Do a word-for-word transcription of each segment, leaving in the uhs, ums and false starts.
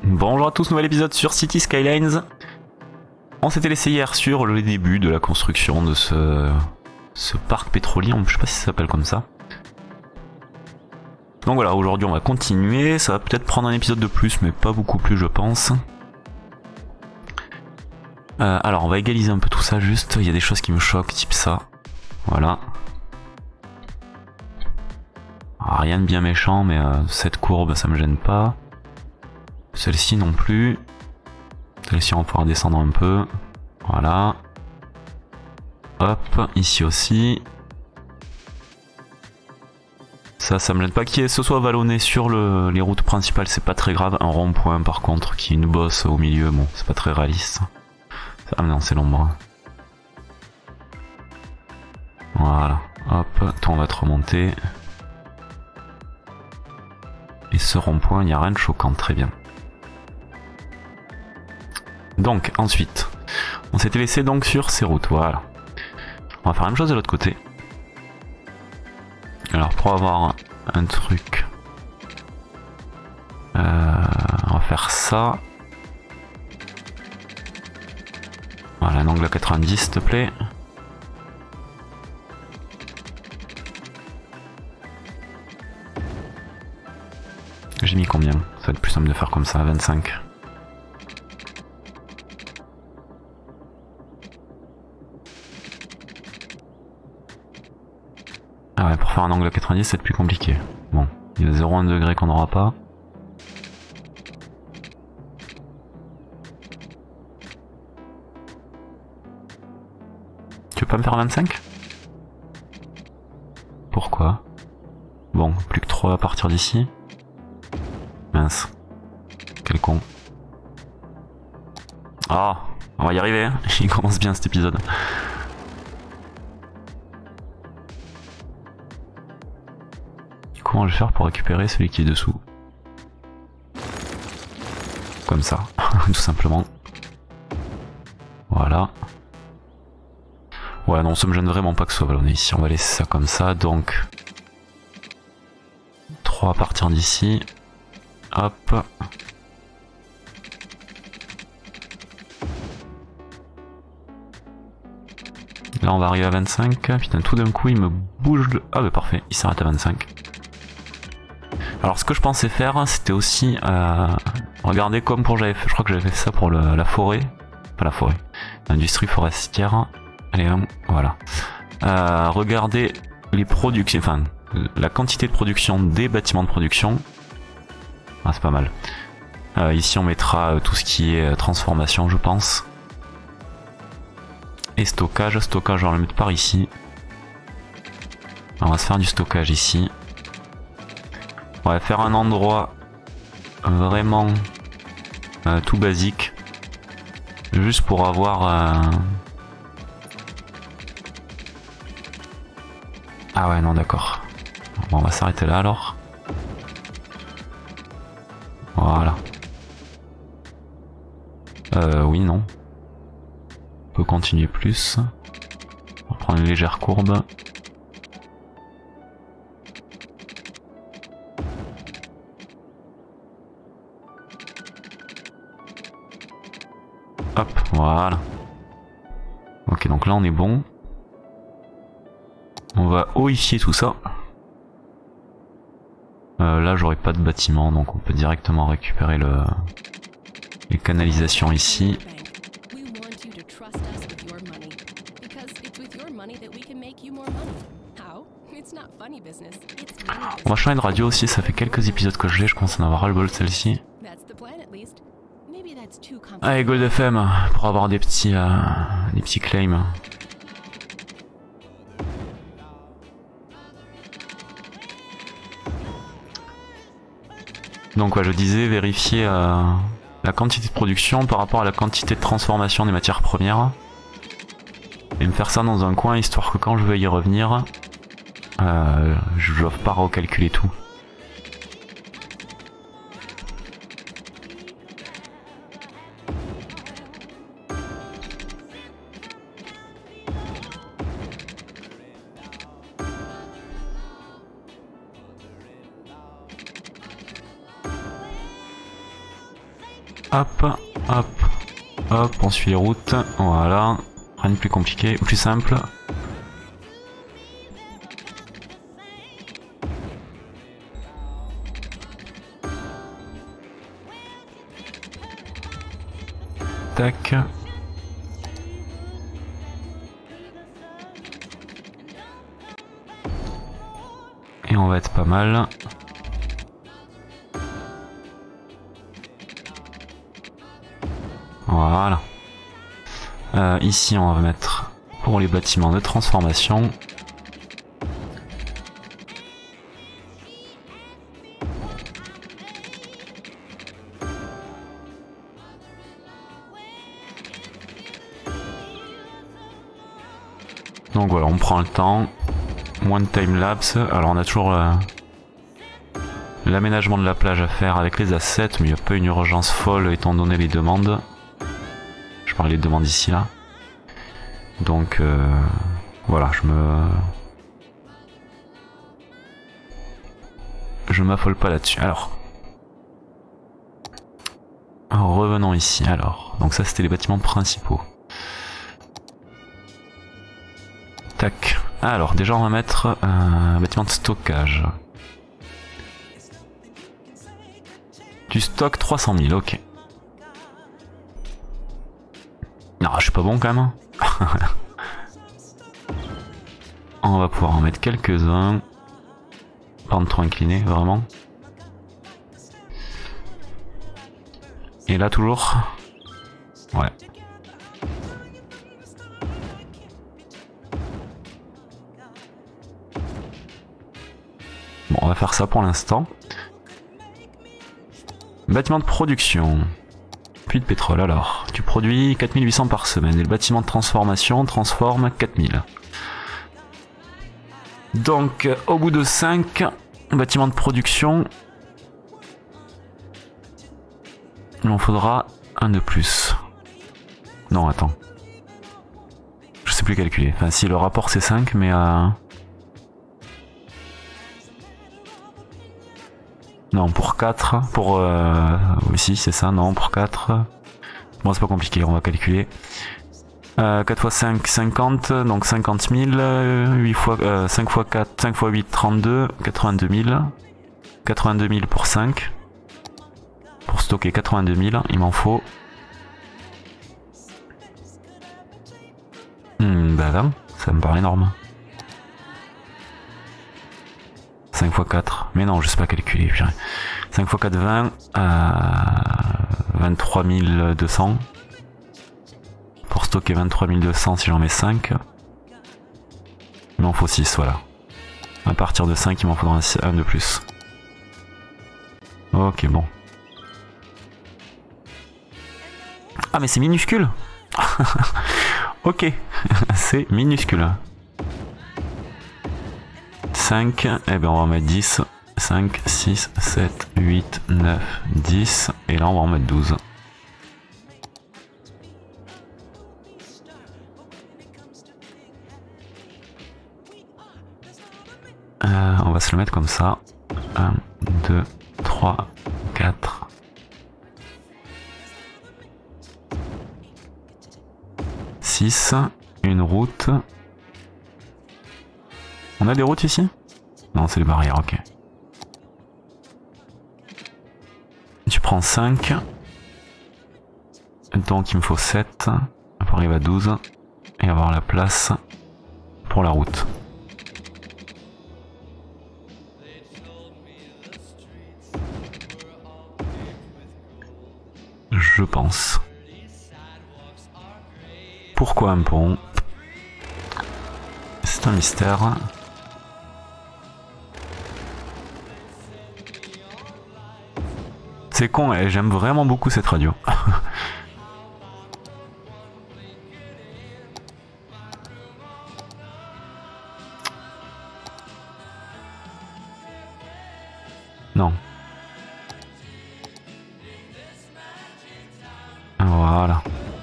Bonjour à tous, nouvel épisode sur City Skylines. On s'était laissé hier sur le début de la construction de ce, ce parc pétrolier, je sais pas si ça s'appelle comme ça. Donc voilà, aujourd'hui on va continuer, ça va peut-être prendre un épisode de plus, mais pas beaucoup plus je pense. Euh, alors on va égaliser un peu tout ça juste, il y a des choses qui me choquent, type ça. Voilà. Alors, rien de bien méchant, mais euh, cette courbe ça me gêne pas. Celle-ci non plus. Celle-ci on va pouvoir descendre un peu. Voilà. Hop, ici aussi. Ça, ça me gêne pas qu'il y ait ce soit vallonné sur le, les routes principales, c'est pas très grave. Un rond-point par contre, qui est une bosse au milieu, bon, c'est pas très réaliste. Ah non, c'est l'ombre. Voilà. Hop, toi on va te remonter. Et ce rond-point, il n'y a rien de choquant, très bien. Donc ensuite, on s'était laissé donc sur ces routes, voilà. On va faire la même chose de l'autre côté. Alors pour avoir un truc, euh, on va faire ça. Voilà, un angle à quatre-vingt-dix s'il te plaît. J'ai mis combien? Ça va être plus simple de faire comme ça, vingt-cinq. Ah ouais, pour faire un angle à quatre-vingt-dix, c'est plus compliqué. Bon, il y a zéro virgule un degré qu'on n'aura pas. Tu veux pas me faire vingt-cinq? Pourquoi? Bon, plus que trois à partir d'ici. Mince. Quel con. Ah, on va y arriver, hein. Il commence bien cet épisode. Comment je vais faire pour récupérer celui qui est dessous? Comme ça, tout simplement. Voilà. Ouais, non, ça me gêne vraiment pas que ce soit vallonné ici. On va laisser ça comme ça, donc... trois à partir d'ici. Hop. Là, on va arriver à vingt-cinq. Putain, tout d'un coup, il me bouge de... Ah bah parfait, il s'arrête à vingt-cinq. Alors ce que je pensais faire, c'était aussi euh, regarder comme pour j'avais fait, je crois que j'avais fait ça pour le, la forêt, pas la forêt, l'industrie forestière. Allez, voilà. Euh, regarder les productions, enfin la quantité de production des bâtiments de production. Ah, c'est pas mal. Euh, ici on mettra euh, tout ce qui est euh, transformation, je pense. Et stockage, stockage on va le mettre par ici. On va se faire du stockage ici. On va faire un endroit vraiment euh, tout basique, juste pour avoir euh... ah ouais non d'accord. Bon, on va s'arrêter là alors. Voilà. Euh oui non. On peut continuer plus. On va prendre une légère courbe. Hop, voilà. Ok, donc là on est bon. On va oifier tout ça. Euh, là j'aurai pas de bâtiment, donc on peut directement récupérer le... les canalisations ici. On va changer de radio aussi, ça fait quelques épisodes que je l'ai, je commence à en avoir ras le bol celle-ci. Allez, Gold F M pour avoir des petits, euh, des petits claims. Donc ouais, je disais vérifier euh, la quantité de production par rapport à la quantité de transformation des matières premières. Et me faire ça dans un coin histoire que quand je veux y revenir, euh, je ne dois pas recalculer tout. Hop, hop, hop, on suit les routes. Voilà. Rien de plus compliqué, plus simple. Tac. Et on va être pas mal. Voilà. Euh, ici on va mettre pour les bâtiments de transformation. Donc voilà, on prend le temps. Moins de time-lapse. Alors on a toujours euh, l'aménagement de la plage à faire avec les assets, mais il n'y a pas une urgence folle étant donné les demandes. Je parle des demandes ici là. Donc euh, voilà, je me... Je m'affole pas là-dessus. Alors. Alors, revenons ici. Alors, donc ça c'était les bâtiments principaux. Tac. Alors déjà on va mettre euh, un bâtiment de stockage. Du stock trois cent mille, ok. Non, je suis pas bon quand même. On va pouvoir en mettre quelques-uns. Pas trop incliné, vraiment. Et là toujours. Ouais. Bon, on va faire ça pour l'instant. Bâtiment de production. Puits de pétrole, alors. Tu produis quatre mille huit cents par semaine. Et le bâtiment de transformation transforme quatre mille. Donc, au bout de cinq bâtiments de production, il en faudra un de plus. Non, attends. Je sais plus calculer. Enfin, si, le rapport c'est cinq, mais... Euh... Non, pour quatre, pour... Euh... Oui, si, c'est ça, non, pour quatre. Bon, c'est pas compliqué, on va calculer. Euh, quatre fois cinq, cinquante, donc cinquante mille, huit fois, euh, cinq fois quatre, cinq fois huit, trente-deux, quatre-vingt-deux mille. quatre-vingt-deux mille pour cinq. Pour stocker quatre-vingt-deux mille, il m'en faut... Hmm, bah là, ça me paraît énorme. cinq fois quatre, mais non, je sais pas calculer. cinq fois quatre, vingt, euh, vingt-trois mille deux cents. Pour stocker vingt-trois mille deux cents si j'en mets cinq. Il m'en faut six, voilà. À partir de cinq, il m'en faudra un de plus. Ok, bon. Ah, mais c'est minuscule. Ok, c'est minuscule. cinq, et eh ben on va en mettre dix. cinq, six, sept, huit, neuf, dix. Et là, on va en mettre douze. Euh, on va se le mettre comme ça. un, deux, trois, quatre. six. Une route. On a des routes ici? Non, c'est les barrières, ok. Tu prends cinq. Donc il me faut sept. Pour arriver à douze. Et avoir la place pour la route. Je pense. Pourquoi un pont? C'est un mystère. C'est con, et j'aime vraiment beaucoup cette radio. Non. Voilà.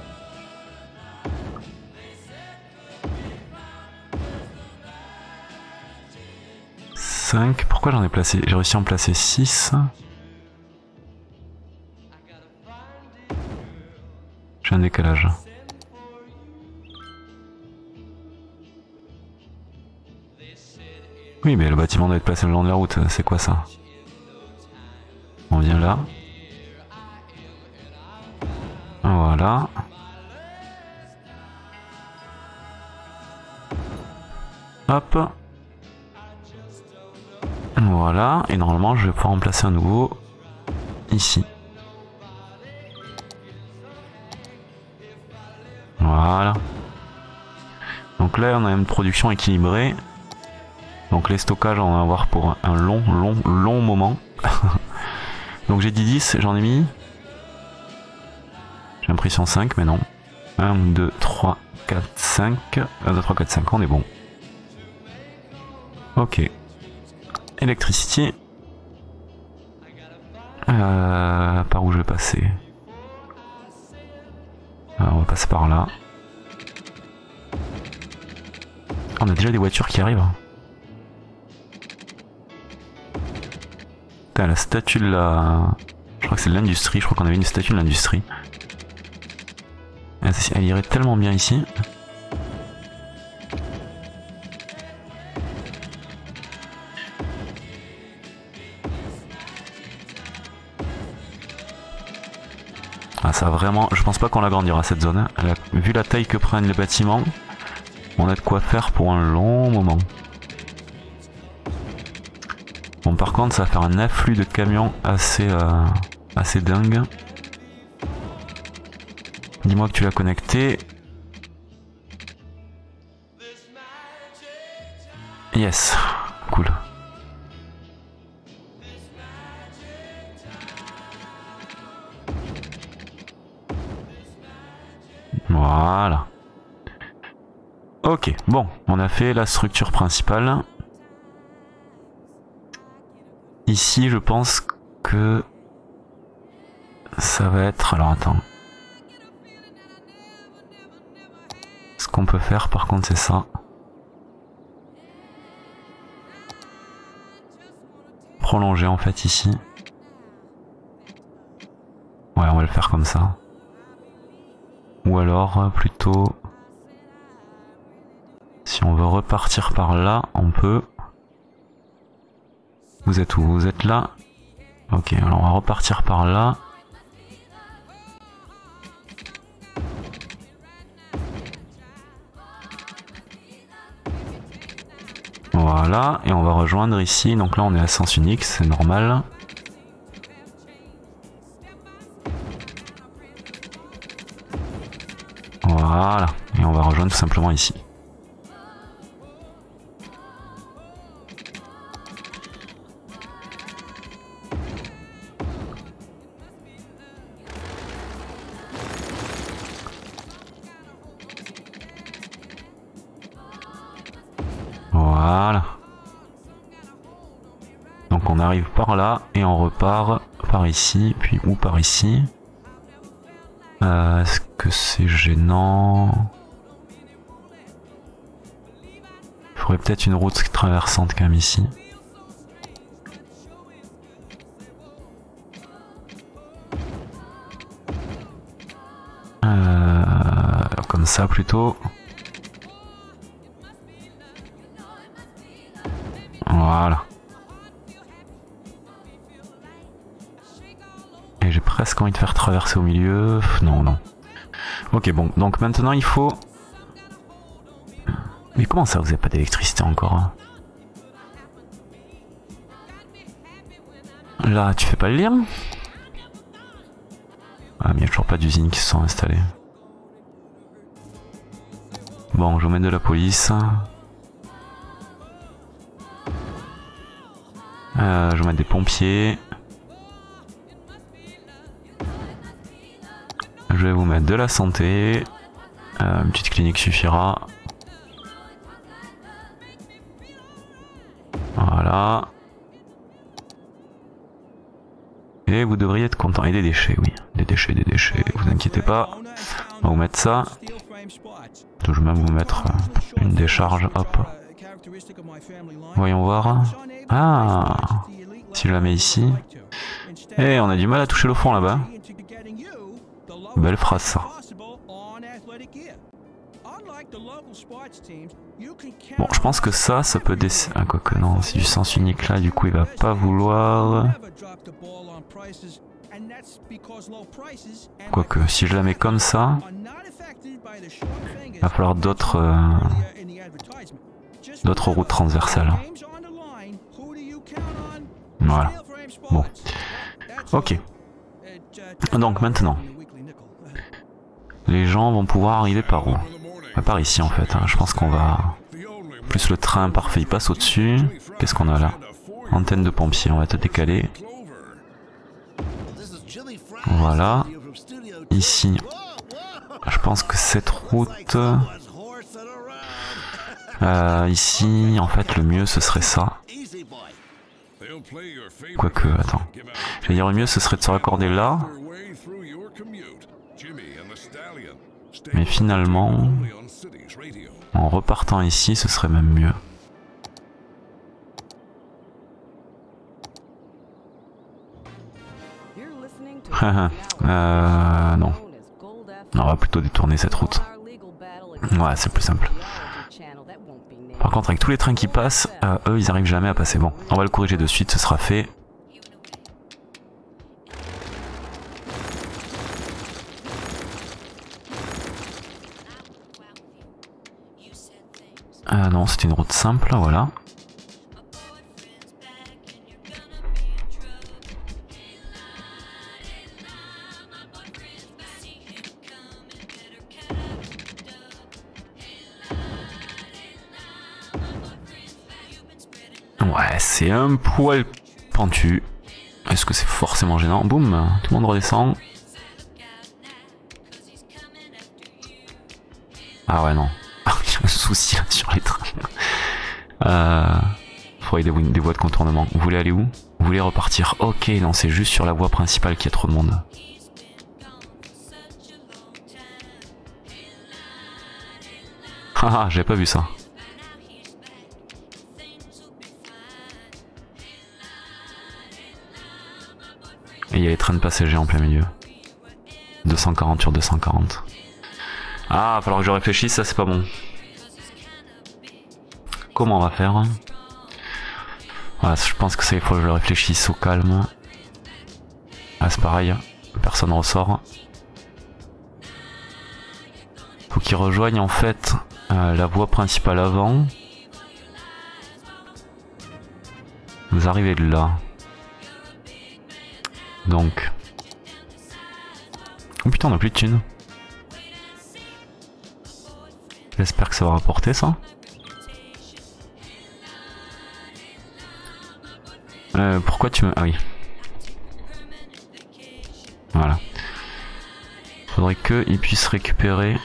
cinq. Pourquoi j'en ai placé? J'ai réussi à en placer six. J'ai un décalage. Oui, mais le bâtiment doit être placé le long de la route. C'est quoi ça? On vient là. Voilà. Hop. Voilà. Et normalement, je vais pouvoir en placer un nouveau ici. Voilà. Donc là, on a une production équilibrée. Donc les stockages, on va avoir pour un long, long, long moment. Donc j'ai dit dix, j'en ai mis. J'ai l'impression cinq, mais non. un, deux, trois, quatre, cinq. un, deux, trois, quatre, cinq, on est bon. Ok. Electricity. Euh, par où je vais passer? Alors, on va passer par là. On a déjà des voitures qui arrivent. Putain, la statue de la... Je crois que c'est de l'industrie, je crois qu'on avait une statue de l'industrie. Elle irait tellement bien ici. Ah, ça vraiment... Je pense pas qu'on l'agrandira cette zone. Elle a... Vu la taille que prennent les bâtiments, on a de quoi faire pour un long moment. Bon, par contre, ça va faire un afflux de camions assez, euh, assez dingue. Dis-moi que tu l'as connecté. Yes, cool. Voilà. Ok, bon, on a fait la structure principale. Ici, je pense que ça va être... Alors, attends. Ce qu'on peut faire, par contre, c'est ça. Prolonger, en fait, ici. Ouais, on va le faire comme ça. Ou alors, plutôt... Si on veut repartir par là, on peut... Vous êtes où? Vous êtes là? Ok, alors on va repartir par là. Voilà, et on va rejoindre ici. Donc là on est à sens unique, c'est normal. Voilà, et on va rejoindre tout simplement ici. Voilà. Donc on arrive par là et on repart par ici, puis ou par ici. Euh, Est-ce que c'est gênant? Il faudrait peut-être une route traversante quand même ici. Euh, comme ça plutôt. Voilà. Et j'ai presque envie de faire traverser au milieu. Non, non. Ok, bon. Donc maintenant il faut... Mais comment ça, vous n'avez pas d'électricité encore? Là, tu fais pas le lien? Ah, mais il n'y a toujours pas d'usines qui se sont installées. Bon, je vais mettre de la police. Euh, je vais mettre des pompiers. Je vais vous mettre de la santé. Euh, une petite clinique suffira. Voilà. Et vous devriez être content. Et des déchets, oui. Des déchets, des déchets. Vous inquiétez pas. On va vous mettre ça. Je vais même vous mettre une décharge. Hop. Voyons voir. Ah, si je la mets ici. Eh, on a du mal à toucher le fond là-bas. Belle phrase ça. Bon, je pense que ça, ça peut descendre. Ah, quoi que non, c'est du sens unique là, du coup il va pas vouloir. Quoique, si je la mets comme ça, il va falloir d'autres euh, d'autres routes transversales. Voilà. Bon. Ok. Donc maintenant, les gens vont pouvoir arriver par où? Bah, par ici en fait. Hein. Je pense qu'on va... Plus le train parfait, il passe au-dessus. Qu'est-ce qu'on a là? Antenne de pompier, on va te décaler. Voilà. Ici, je pense que cette route... Euh, ici, en fait, le mieux, ce serait ça. Quoique, attends. Je vais dire, le mieux, ce serait de se raccorder là. Mais finalement, en repartant ici, ce serait même mieux. euh, non. On va plutôt détourner cette route. Ouais, c'est plus simple. Par contre, avec tous les trains qui passent, euh, eux, ils arrivent jamais à passer. Bon, on va le corriger de suite, ce sera fait. Ah non, c'était une route simple, voilà. Ouais, c'est un poil pentu. Est-ce que c'est forcément gênant? Boum, tout le monde redescend. Ah ouais, non. Il y a un souci là sur les trains. Euh... Faudrait des, des voies de contournement. Vous voulez aller où? Vous voulez repartir? Ok, non, c'est juste sur la voie principale qu'il y a trop de monde. Haha, j'avais pas vu ça. Et il y a les trains de passagers en plein milieu. deux cent quarante sur deux cent quarante. Ah, il va falloir que je réfléchisse, ça c'est pas bon. Comment on va faire? Voilà, je pense que ça il faut que je réfléchisse au calme. Ah, c'est pareil, personne ressort. Faut qu'ils rejoignent en fait euh, la voie principale avant. Vous arrivez de là. Donc... Oh putain, on a plus de thunes. J'espère que ça va rapporter ça. Euh, pourquoi tu me... Ah oui. Voilà. Faudrait qu'il puisse récupérer...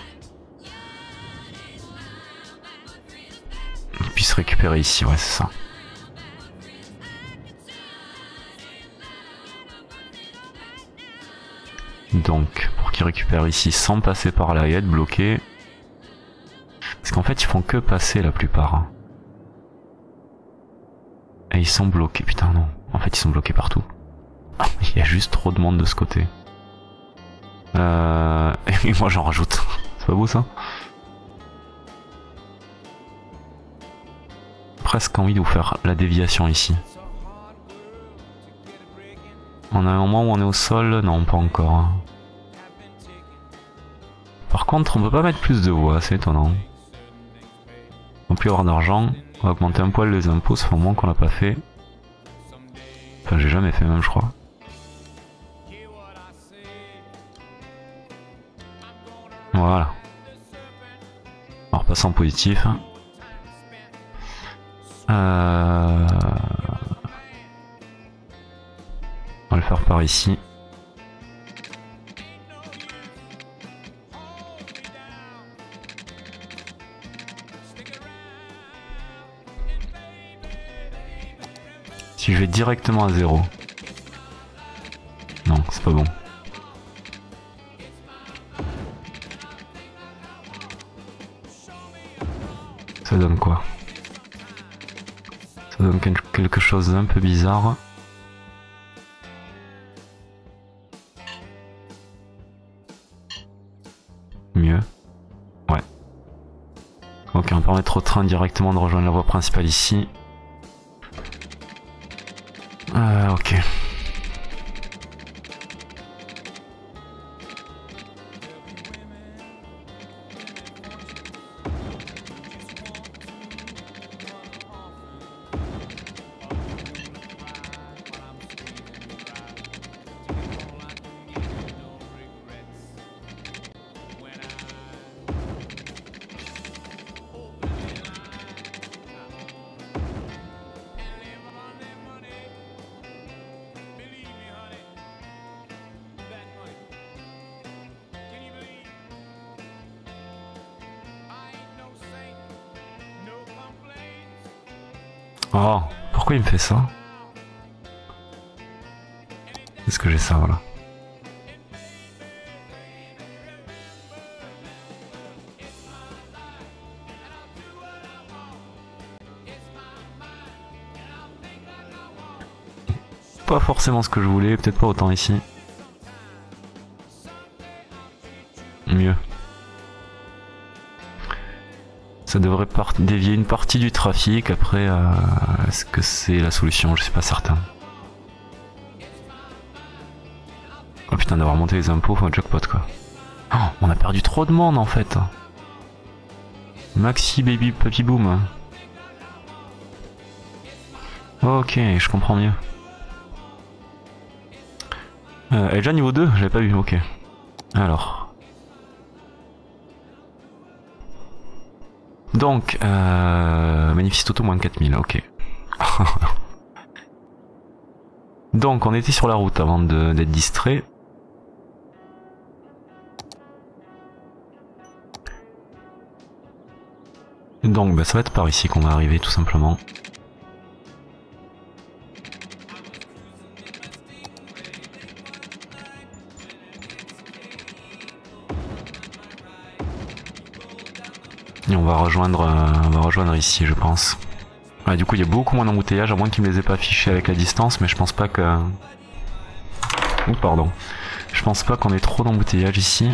Il puisse récupérer ici, ouais c'est ça. Donc, pour qu'il récupère ici sans passer par là et être bloqué. Parce qu'en fait, ils font que passer la plupart. Et ils sont bloqués. Putain, non. En fait, ils sont bloqués partout. Il y a juste trop de monde de ce côté. Euh... Et moi, j'en rajoute. C'est pas beau, ça? Presque envie de vous faire la déviation ici. On a un moment où on est au sol? Non, pas encore. Par contre, on peut pas mettre plus de voies, c'est étonnant. On peut avoir d'argent, on va augmenter un poil les impôts, ça fait un moment qu'on l'a pas fait. Enfin, j'ai jamais fait même, je crois. Voilà. Alors, passant en positif. Euh... On va le faire par ici. Si je vais directement à zéro. Non, c'est pas bon. Ça donne quoi? Ça donne quelque chose d'un peu bizarre. Mieux. Ouais. Ok, on va permettre au train directement de rejoindre la voie principale ici. Euh, ok. Oh, pourquoi il me fait ça? Est-ce que j'ai ça, voilà. Pas forcément ce que je voulais, peut-être pas autant ici. Mieux. Ça devrait dévier une partie du trafic, après, euh, est-ce que c'est la solution? Je suis pas certain. Oh putain, d'avoir monté les impôts, faut un jackpot quoi. Oh, on a perdu trop de monde en fait. Maxi baby puppy boom. Ok, je comprends mieux. Euh, elle est déjà niveau deux? J'avais pas vu, ok. Alors... Donc, euh, Magnificent Auto moins quatre mille, ok. Donc, on était sur la route avant d'être distrait. Donc, bah, ça va être par ici qu'on va arriver, tout simplement. Et on va rejoindre, euh, on va rejoindre ici, je pense. Ouais, du coup, il y a beaucoup moins d'embouteillages, à moins qu'ils me les aient pas affichés avec la distance, mais je pense pas que... Oh, pardon. Je pense pas qu'on ait trop d'embouteillages ici.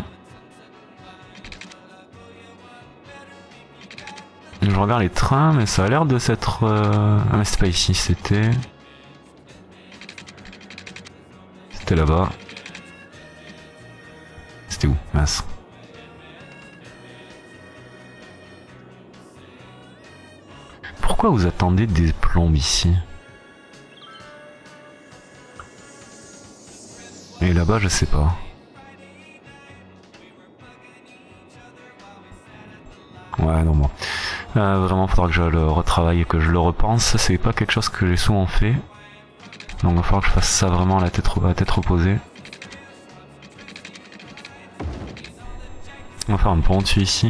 Je regarde les trains, mais ça a l'air de s'être... Euh... Ah mais c'était pas ici, c'était... C'était là-bas. C'était où? Mince. Pourquoi vous attendez des plombes ici? Et là-bas, je sais pas. Ouais, non, bon. Euh, vraiment, faudra que je le retravaille et que je le repense. C'est pas quelque chose que j'ai souvent fait. Donc, il va falloir que je fasse ça vraiment à la tête, à la tête reposée. On va faire un pont dessus ici.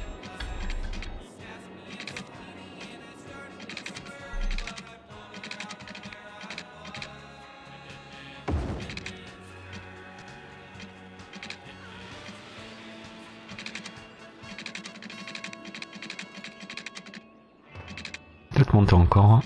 Peut-être monter encore.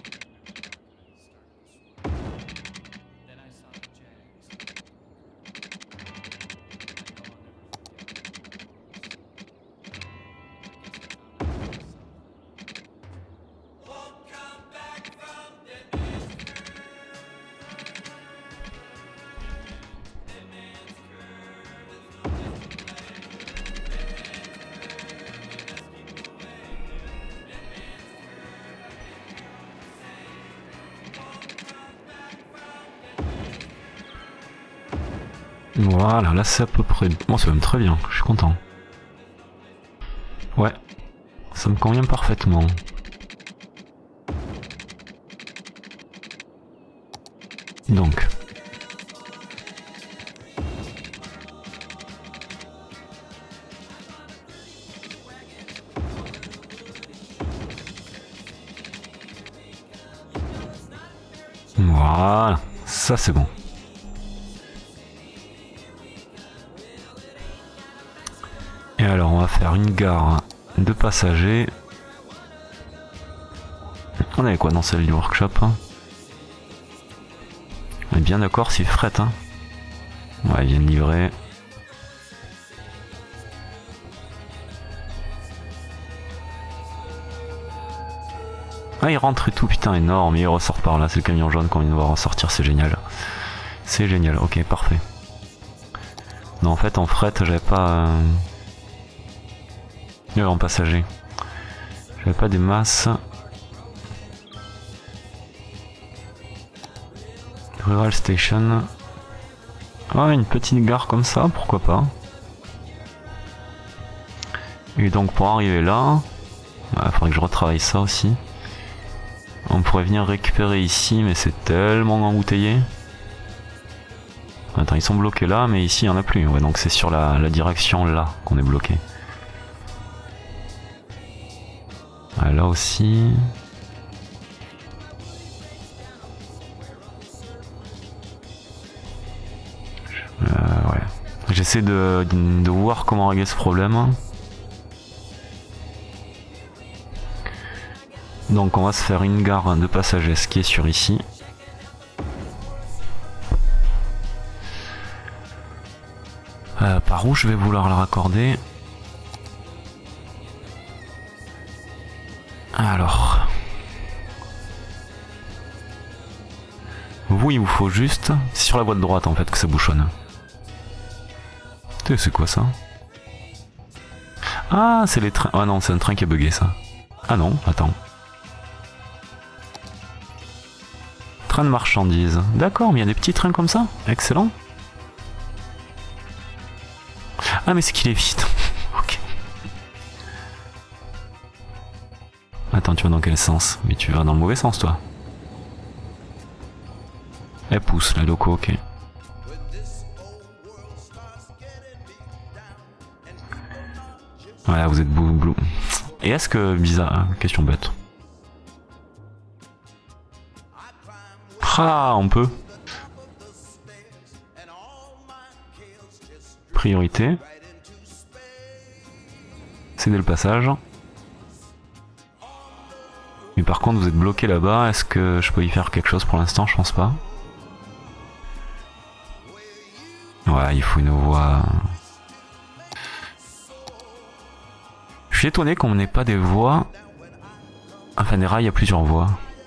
Voilà, là c'est à peu près... Bon, c'est même très bien, je suis content. Ouais, ça me convient parfaitement. Donc... Voilà, ça c'est bon. Et alors on va faire une gare de passagers. On avait quoi dans celle du workshop hein? On est bien d'accord, c'est fret hein. Ouais, ils viennent livrer. Ah, il rentre et tout, putain, énorme, il ressort par là, c'est le camion jaune qu'on vient de voir ressortir, c'est génial. C'est génial, ok, parfait. Non, en fait, en fret, j'avais pas... Euh... Euh, en passager. J'avais pas des masses. Rural Station. Ah, une petite gare comme ça, pourquoi pas. Et donc pour arriver là, il ouais, faudrait que je retravaille ça aussi. On pourrait venir récupérer ici, mais c'est tellement embouteillé. Attends, ils sont bloqués là, mais ici il n'y en a plus. Ouais, donc c'est sur la, la direction là qu'on est bloqué. Ah, là aussi. Euh, ouais. J'essaie de, de voir comment régler ce problème. Donc on va se faire une gare de passagers qui est sur ici. Euh, par où je vais vouloir la raccorder? Alors. Vous, il vous faut juste... C'est sur la voie de droite en fait que ça bouchonne. C'est quoi ça? Ah, c'est les trains... Ah non, c'est un train qui a bugué ça. Ah non, attends. Train de marchandises. D'accord, mais il y a des petits trains comme ça. Excellent. Ah mais c'est qu'il est vite. Ok. Attends, tu vas dans quel sens? Mais tu vas dans le mauvais sens toi. Elle pousse la loco, ok. Voilà, vous êtes blou blou. Et est-ce que bizarre, question bête. Ah, on peut. Priorité. Céder le passage. Mais par contre, vous êtes bloqué là-bas. Est-ce que je peux y faire quelque chose pour l'instant? Je pense pas. Ouais, il faut une voie. Je suis étonné qu'on n'ait pas des voies. Enfin, des rails, il y a plusieurs voies.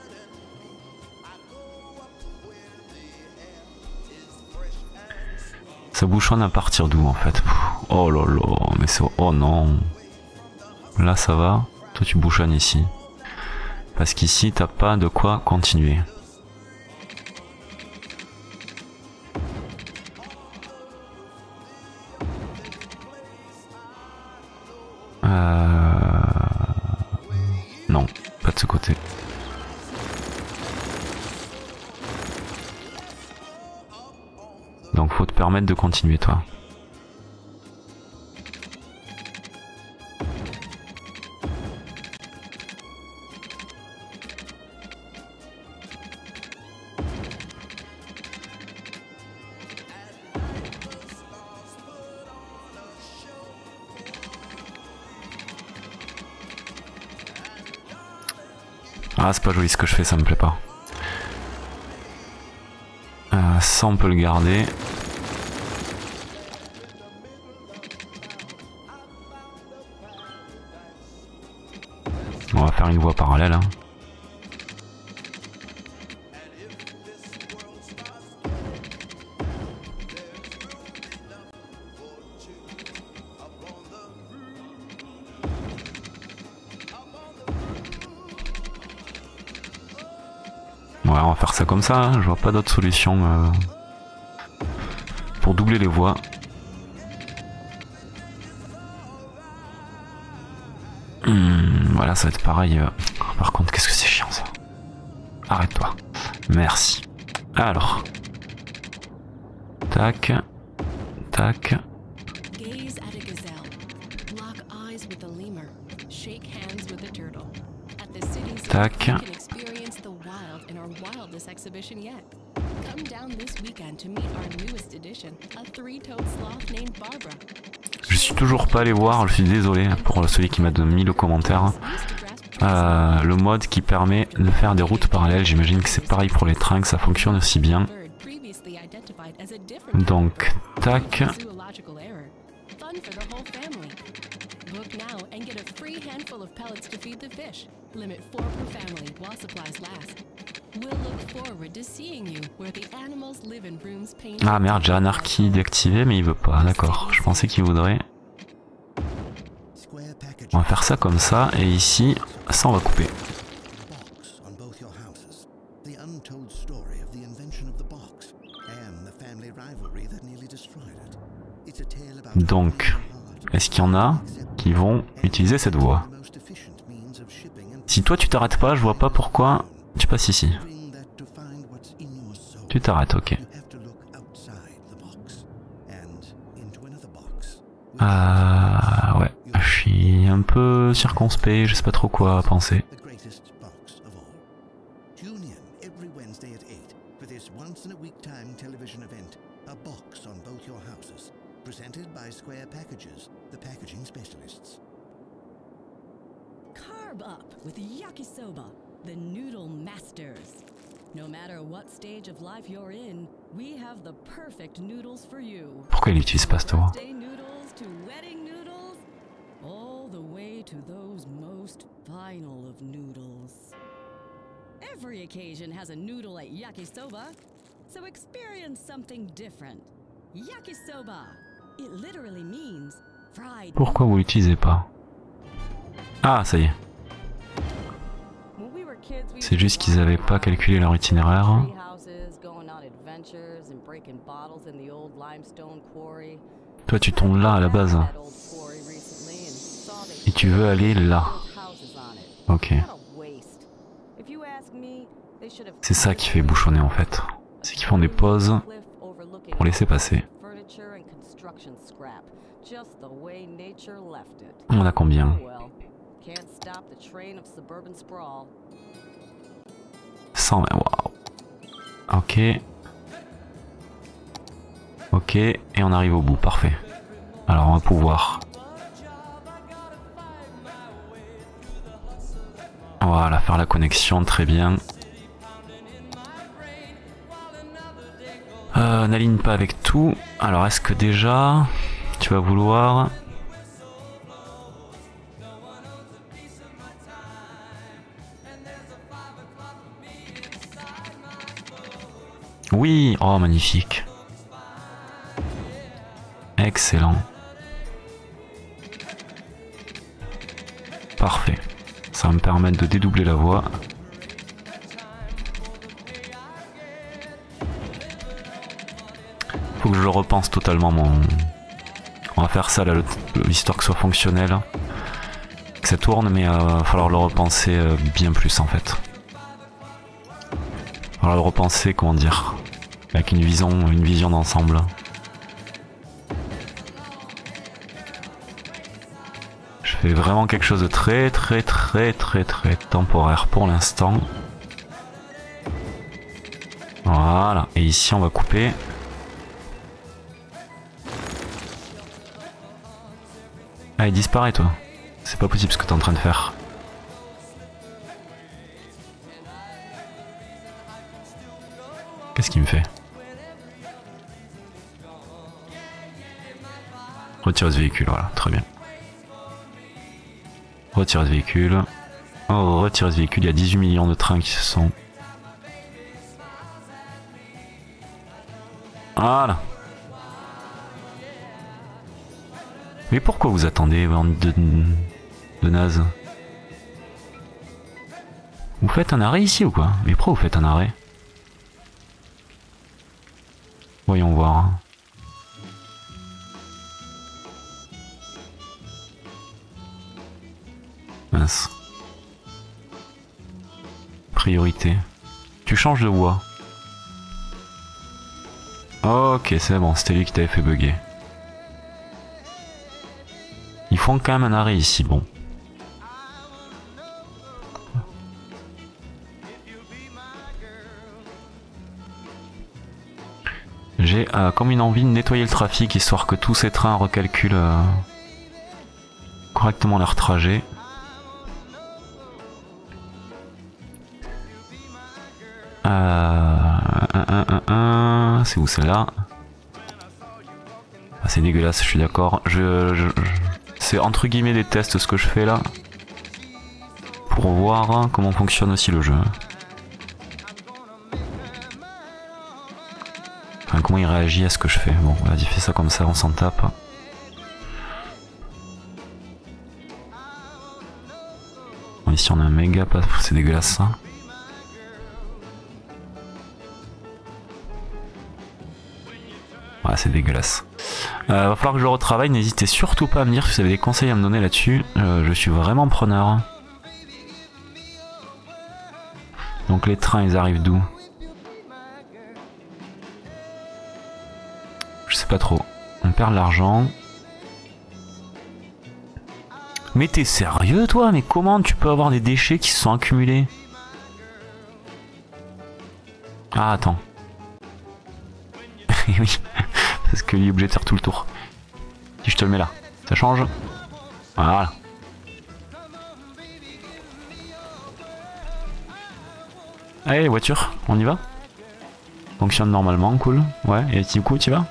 Ça bouchonne à partir d'où en fait? Oh là là, mais c'est... Oh non. Là ça va. Toi tu bouchonnes ici. Parce qu'ici t'as pas de quoi continuer. Euh... Non, pas de ce côté. Donc faut te permettre de continuer toi. Ah c'est pas joli ce que je fais, ça me plaît pas. Euh, ça on peut le garder. On va faire une voie parallèle. Hein. Ouais, on va faire ça comme ça, hein. Je vois pas d'autre solution euh, pour doubler les voies. Hum, voilà, ça va être pareil. Euh. Par contre, qu'est-ce que c'est chiant ça. Arrête-toi. Merci. Alors. Tac. Tac. Tac. Je suis toujours pas allé voir, je suis désolé pour celui qui m'a mis le commentaire. Euh, le mode qui permet de faire des routes parallèles, j'imagine que c'est pareil pour les trains, que ça fonctionne aussi bien. Donc, tac. Book now and get a free handful of pellets to feed the fish. Limit four per family while supplies last. We'll look forward to seeing you where the animals live in rooms painted. Ah merde, j'ai Anarchy d'activer mais il veut pas, d'accord. Je pensais qu'il voudrait. On va faire ça comme ça et ici, ça on va couper. Donc, est-ce qu'il y en a qui vont utiliser cette voie? Si toi tu t'arrêtes pas, je vois pas pourquoi tu passes ici. Tu t'arrêtes, ok. Ah ouais, je suis un peu circonspect, je sais pas trop quoi penser. Carb up with Yakisoba, the noodle masters. No matter what stage of life you're in, we have the perfect noodles for you. Pourquoi il utilise pas cette voie? Noodles to wedding noodles, all the way to those most final of noodles. Every occasion has a noodle at Yakisoba, so experience something different. Yakisoba, it literally means fried. Pourquoi vous l'utilisez pas? Ah, ça y est. C'est juste qu'ils avaient pas calculé leur itinéraire. Toi tu tombes là à la base. Et tu veux aller là. Ok. C'est ça qui fait bouchonner en fait. C'est qu'ils font des pauses pour laisser passer. On a combien? cent vingt, waouh. Ok. Ok, et on arrive au bout, parfait. Alors on va pouvoir... Voilà, faire la connexion, très bien. Euh, n'aligne pas avec tout. Alors est-ce que déjà, tu vas vouloir... Oui, oh magnifique. Excellent. Parfait. Ça va me permettre de dédoubler la voie. Faut que je le repense totalement mon... On va faire ça là, l'histoire que ce soit fonctionnel. Que ça tourne, mais il euh, va falloir le repenser euh, bien plus en fait. Il va falloir le repenser, comment dire, avec une vision, une vision d'ensemble. Je fais vraiment quelque chose de très très très très très temporaire pour l'instant. Voilà, et ici on va couper. Allez, disparaît toi. C'est pas possible ce que t'es en train de faire. Qu'est-ce qu'il me fait? Retire ce véhicule, voilà, très bien. Retire ce véhicule. Oh, retire ce véhicule, il y a dix-huit millions de trains qui se sont... Voilà. Mais pourquoi vous attendez, bande de... de naze? Vous faites un arrêt ici ou quoi? Mais pourquoi vous faites un arrêt? Voyons voir. Mince. Priorité. Tu changes de voie. Ok, c'est bon, c'était lui qui t'avait fait bugger. Ils font quand même un arrêt ici, bon. J'ai euh, comme une envie de nettoyer le trafic, histoire que tous ces trains recalculent euh, correctement leur trajet. Euh, c'est où celle-là? Ah, c'est dégueulasse, je suis d'accord. Je, je, je c'est entre guillemets des tests ce que je fais là. Pour voir comment fonctionne aussi le jeu. Enfin, comment il réagit à ce que je fais. Bon, vas-y, fais ça comme ça, on s'en tape. Bon, ici on a un méga pas, c'est dégueulasse ça. Ouais, c'est dégueulasse. Euh, va falloir que je le retravaille, n'hésitez surtout pas à me dire si vous avez des conseils à me donner là-dessus. Euh, je suis vraiment preneur. Donc les trains, ils arrivent d'où? Je sais pas trop. On perd de l'argent. Mais t'es sérieux toi? Mais comment tu peux avoir des déchets qui se sont accumulés? Ah attends. Oui. Parce qu'il est obligé de faire tout le tour. Si je te le mets là, ça change? Voilà. Allez, voiture, on y va? Fonctionne normalement, cool. Ouais, et du coup, tu y vas?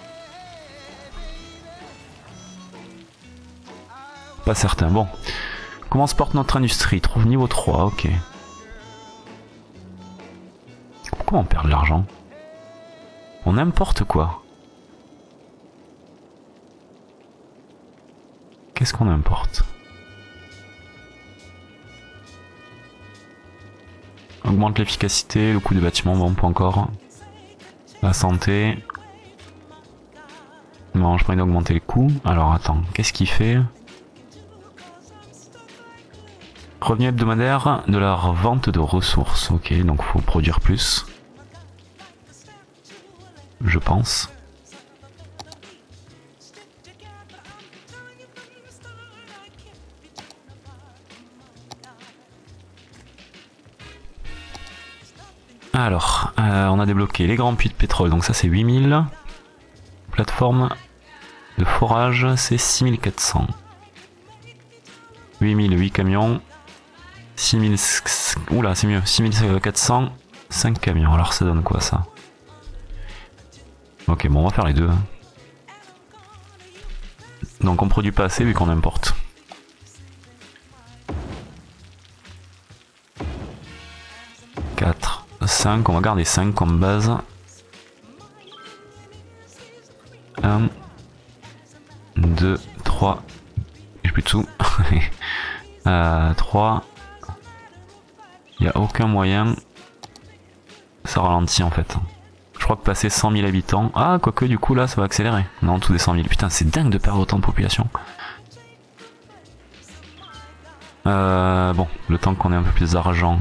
Pas certain, bon. Comment se porte notre industrie? Trouve niveau trois, ok. Pourquoi on perd de l'argent? On importe quoi? Qu'est-ce qu'on importe? Augmente l'efficacité, le coût des bâtiments, bon, pas encore. La santé. Non, je pas envie d'augmenter le coût. Alors attends, qu'est-ce qu'il fait? Revenu hebdomadaire de la vente de ressources. Ok, donc faut produire plus. Je pense. Alors, euh, on a débloqué les grands puits de pétrole, donc ça c'est huit mille. Plateforme de forage, c'est six mille quatre cents. huit mille, huit camions. six mille... Oula, c'est mieux. six mille quatre cents, cinq camions. Alors ça donne quoi ça? Ok, bon, on va faire les deux. Donc on produit pas assez vu qu'on importe. quatre, cinq, on va garder cinq comme base. un, deux, trois. J'ai plus de sous. euh, trois. Il n'y a aucun moyen. Ça ralentit en fait. Je crois que passer cent mille habitants... Ah, quoique du coup là ça va accélérer. Non, tout des cent mille. Putain, c'est dingue de perdre autant de population. Euh, bon, le temps qu'on ait un peu plus d'argent.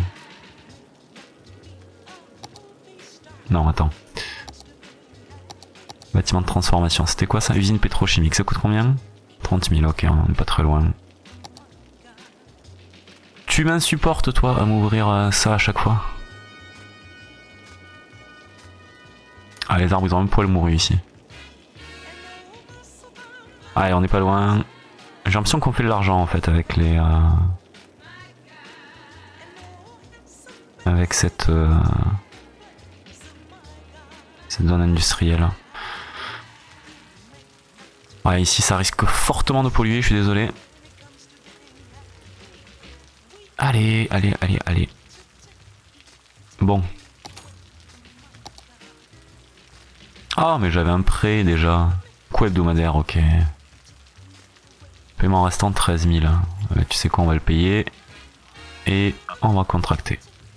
Non, attends. Bâtiment de transformation. C'était quoi ça? Usine pétrochimique. Ça coûte combien? trente mille, ok, on n'est pas très loin. Tu m'insupportes toi à m'ouvrir ça à chaque fois. Ah, les arbres ils ont un poil mouru ici. Allez, on n'est pas loin. J'ai l'impression qu'on fait de l'argent en fait avec les... Euh... Avec cette... Euh... Cette zone industrielle. Ouais, ici ça risque fortement de polluer, je suis désolé. Allez, allez, allez, allez. Bon. Ah, mais j'avais un prêt déjà. Coût hebdomadaire, ok. Paiement restant treize mille. Euh, tu sais quoi, on va le payer. Et on va contracter.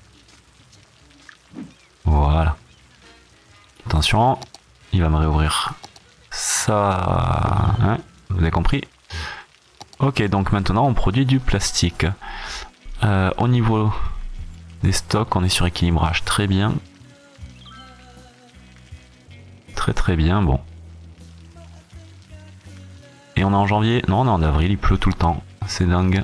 Voilà. Attention, il va me réouvrir ça. Hein, vous avez compris? Ok, donc maintenant on produit du plastique. Euh, au niveau des stocks, on est sur équilibrage. Très bien. Très très bien, bon. Et on est en janvier. Non, on est en avril, il pleut tout le temps. C'est dingue.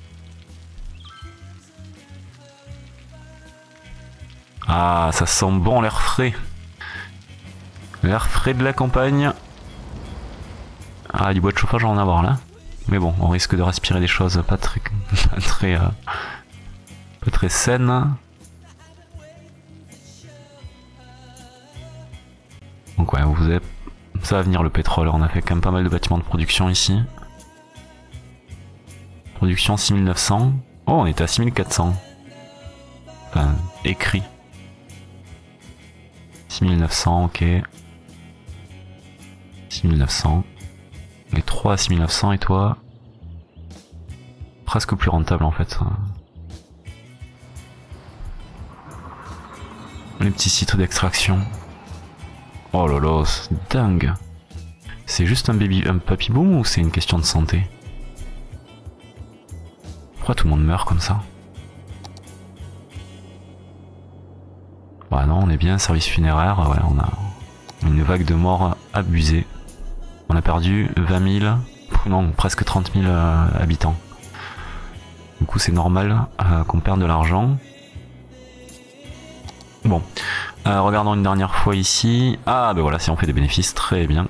Ah, ça sent bon l'air frais. L'air frais de la campagne. Ah, du bois de chauffage, on va en avoir là. Mais bon, on risque de respirer des choses pas très... Pas très... Euh, pas très saines. Donc ouais, vous avez... Ça va venir le pétrole, on a fait quand même pas mal de bâtiments de production ici. Production six mille neuf cents. Oh, on était à six mille quatre cents. Enfin, écrit. six mille neuf cents, ok. six mille neuf cents. Les trois à six mille neuf cents et toi. Presque plus rentable en fait. Les petits sites d'extraction. Oh là là, c'est dingue. C'est juste un baby, un papy boom ou c'est une question de santé? Pourquoi tout le monde meurt comme ça? Bah non, on est bien, service funéraire, ouais, on a une vague de morts abusée. On a perdu vingt mille, non, presque trente mille euh, habitants. Du coup c'est normal euh, qu'on perde de l'argent. Bon, euh, regardons une dernière fois ici. Ah ben voilà, si on fait des bénéfices, très bien.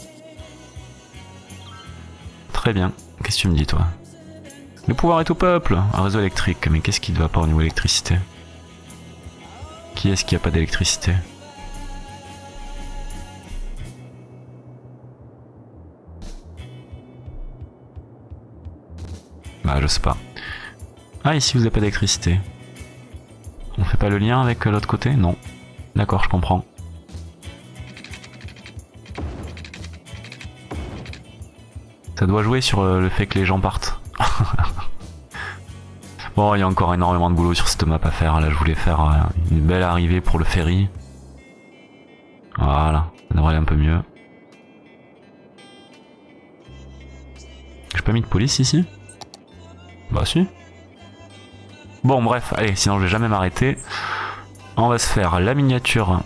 Très bien, qu'est-ce que tu me dis toi? Le pouvoir est au peuple. Un réseau électrique, mais qu'est-ce qui ne va pas au niveau électricité? Qui est-ce qui a pas d'électricité? Bah je sais pas. Ah ici vous n'avez pas d'électricité. On fait pas le lien avec l'autre côté? Non. D'accord, je comprends. Ça doit jouer sur le fait que les gens partent. Bon, il y a encore énormément de boulot sur cette map à faire. Là, je voulais faire une belle arrivée pour le ferry. Voilà, ça devrait aller un peu mieux. J'ai pas mis de police ici? Bah si. Bon, bref, allez, sinon je vais jamais m'arrêter. On va se faire la miniature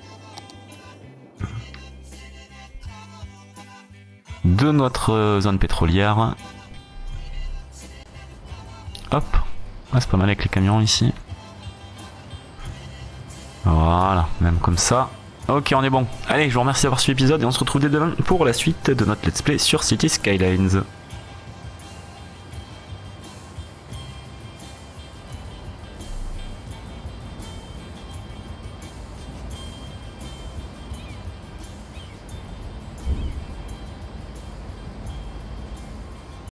de notre zone pétrolière. Hop. Ah, c'est pas mal avec les camions ici. Voilà, même comme ça. Ok, on est bon. Allez, je vous remercie d'avoir suivi l'épisode et on se retrouve dès demain pour la suite de notre let's play sur City Skylines.